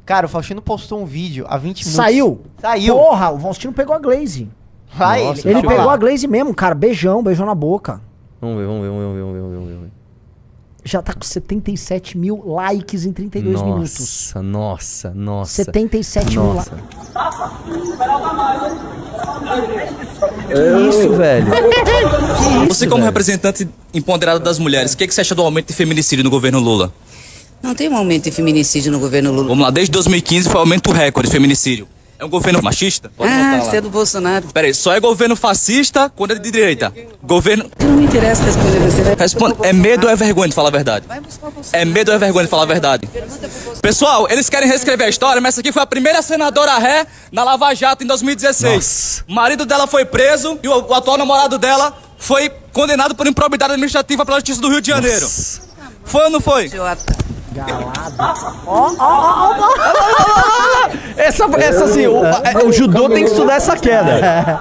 Cara, o Faustino postou um vídeo há 20 minutos. Saiu? Saiu. Porra, o Faustino pegou a Glaze. Vai, Nossa, Ele calma pegou lá. a Glaze mesmo, cara. Beijão na boca. Vamos ver. Já tá com 77 mil likes em 32 minutos. Nossa. 77 mil likes. Que isso, velho? Você como representante empoderado das mulheres, o que você acha do aumento de feminicídio no governo Lula? Não tem um aumento de feminicídio no governo Lula. Vamos lá, desde 2015 foi aumento recorde de feminicídio. É um governo machista? Pode voltar lá. Você é do Bolsonaro. Peraí, só é governo fascista quando é de direita. Governo... Não me interessa responder você. Vai Responde. É medo ou é vergonha de falar a verdade? É medo ou é vergonha de falar a verdade? Pessoal, eles querem reescrever a história, mas essa aqui foi a primeira senadora ré na Lava Jato em 2016. Nossa. O marido dela foi preso e o atual namorado dela foi condenado por improbidade administrativa pela Justiça do Rio de Janeiro. Nossa. Foi ou não foi? Idiota. Galado. Essa assim, o judô tem que estudar essa queda.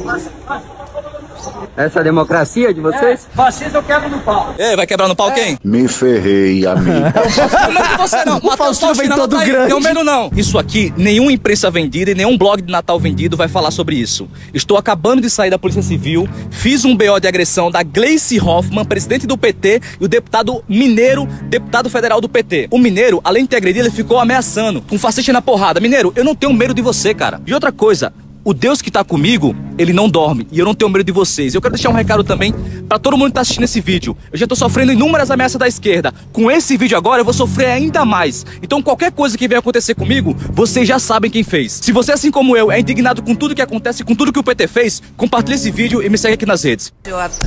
Essa democracia de vocês? Fascista eu quebro no pau. Ei, vai quebrar no pau quem? Me ferrei, amigo. Não é você não. Matheus Faustino vem Faustino todo tá aí. grande. Tenho medo não. Isso aqui, nenhuma imprensa vendida e nenhum blog de Natal vendido vai falar sobre isso. Estou acabando de sair da Polícia Civil, fiz um BO de agressão da Gleice Hoffmann, presidente do PT, e o deputado Mineiro, deputado federal do PT. O Mineiro, além de ter agredido, ele ficou ameaçando, com fascista na porrada. Mineiro, eu não tenho medo de você, cara. E outra coisa, o Deus que tá comigo, ele não dorme. E eu não tenho medo de vocês. Eu quero deixar um recado também pra todo mundo que tá assistindo esse vídeo. Eu já tô sofrendo inúmeras ameaças da esquerda. Com esse vídeo agora, eu vou sofrer ainda mais. Então qualquer coisa que venha acontecer comigo, vocês já sabem quem fez. Se você, assim como eu, é indignado com tudo que acontece, com tudo que o PT fez, compartilhe esse vídeo e me segue aqui nas redes. Idiota.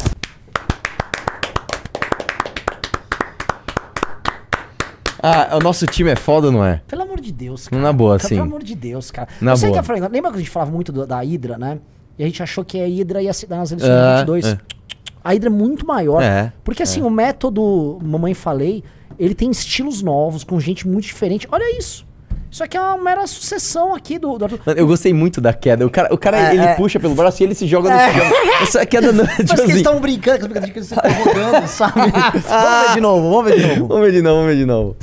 Ah, o nosso time é foda, não é? Pelo amor de Deus, cara. Na boa, Cara, sim. Pelo amor de Deus, cara. Na Você boa. que lembra que a gente falava muito da Hydra, né? E a gente achou que a Hydra ia se dar nas eleições de 22. A Hydra é muito maior. Porque assim, o método Mamãe Falei, ele tem estilos novos, com gente muito diferente. Olha isso. Isso aqui é uma mera sucessão aqui do Mano, eu gostei muito da queda. O cara ele puxa pelo braço e ele se joga no chão. Essa queda não é Parece que eles estão brincando, que eles estão rodando, sabe? Vamos ver de novo. Vamos ver de novo.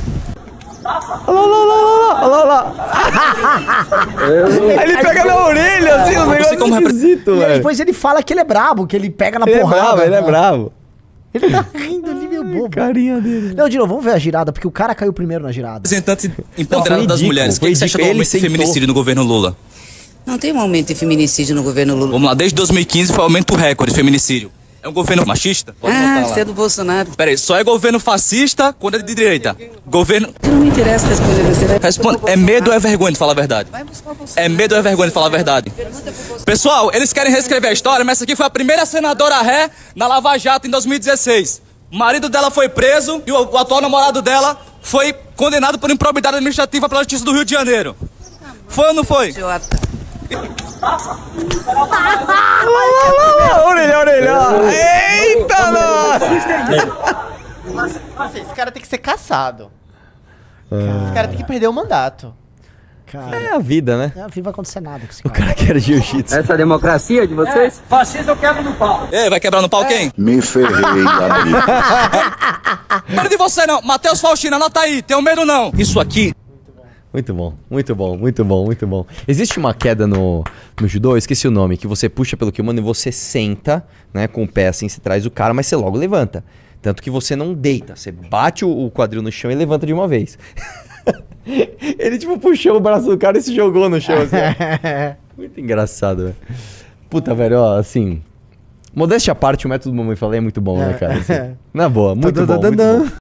Olha lá. Aí ele pega na orelha, assim, os negócios esquisitos, E aí velho. depois ele fala que ele é brabo, que ele pega na Ele é porrada. bravo, ele é bravo. Ele tá rindo ali, meu bobo. Carinha dele. Não, de novo, vamos ver a girada, porque o cara caiu primeiro na girada. Representante empoderado Não, foi das ridículo, mulheres, o foi que você acha do ridículo. aumento de Ele sentou. feminicídio no governo Lula? Não tem um aumento de feminicídio no governo Lula. Vamos lá, desde 2015 foi aumento recorde de feminicídio. É um governo machista? Pode voltar lá. Você é do Bolsonaro. Peraí, só é governo fascista quando é de direita. Governo... Não me interessa responder você. Vai Responde. É medo ou é vergonha de falar a verdade? É medo ou é vergonha de falar a verdade? Pessoal, eles querem reescrever a história, mas essa aqui foi a primeira senadora ré na Lava Jato em 2016. O marido dela foi preso e o atual namorado dela foi condenado por improbidade administrativa pela Justiça do Rio de Janeiro. Foi ou não foi? Idiota. Orelha. Eita, nossa. Esse cara tem que ser caçado. Esse cara tem que perder o mandato. Cara, É a vida, né? não vai acontecer nada com esse O cara. cara quer jiu-jitsu. Essa democracia de vocês? Fascista eu quebro no pau. Ei, vai quebrar no pau quem? Me ferrei, amigo. Medo de você não. Matheus Faustino, anota aí. Tenho medo não. Isso aqui... Muito bom. Existe uma queda no judô, eu esqueci o nome, que você puxa pelo kimono e você senta, né, com o pé assim, você traz o cara, mas você logo levanta. Tanto que você não deita, você bate o quadril no chão e levanta de uma vez. Ele tipo puxou o braço do cara e se jogou no chão assim. Muito engraçado, velho. Puta, velho, ó, assim... Modéstia à parte, o método Mamãe Falei é muito bom, né, cara? Assim, na boa, muito bom.